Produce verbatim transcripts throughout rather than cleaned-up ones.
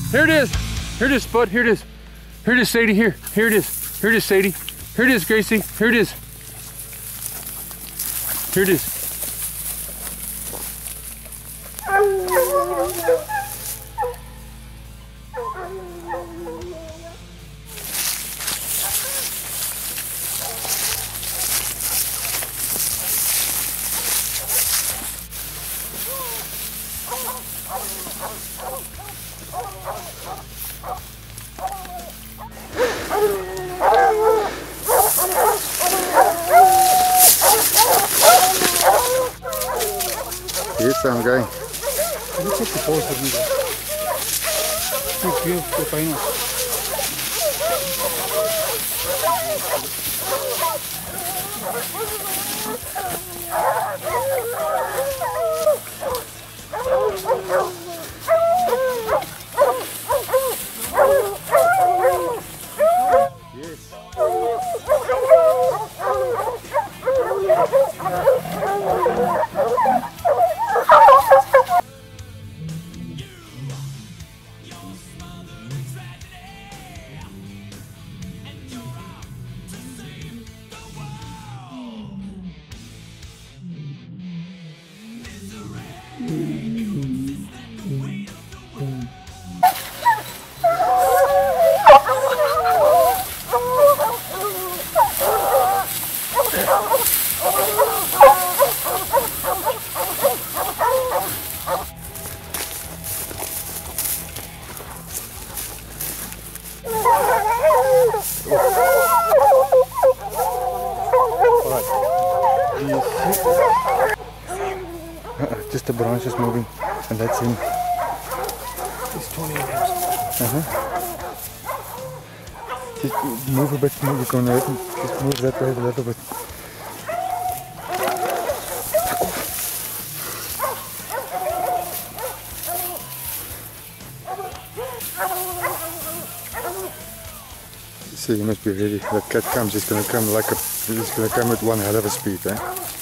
Here it is. Here it is, Spud. Here it is. Here it is, Sadie. Here. Here it is. Here it is, Sadie. Here it is, Gracie. Here it is. Here it is. Yes, I'm going. Can you take the pose of me there? Thank you, the final. Uh-uh, just the branch is moving, and that's him. It's twenty years. Uh-huh. Just move a bit, move, you're gonna hurt him. Just move that way a little bit. So you must be ready. That cat comes, he's gonna come like a, he's gonna come at one hell of a speed, eh?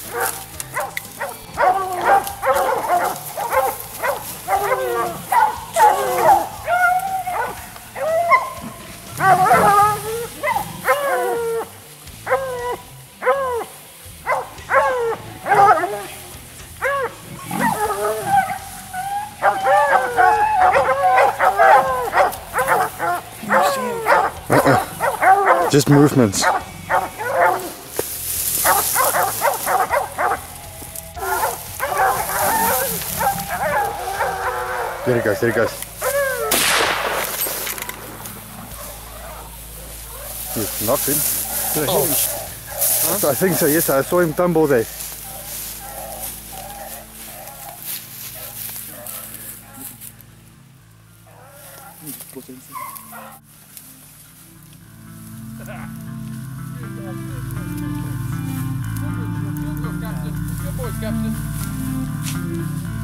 Uh-uh. Just movements. There he goes, there he goes. He's knocked him. Did I Oh. Huh? I think so, yes, I saw him tumble there. Good boy, Captain.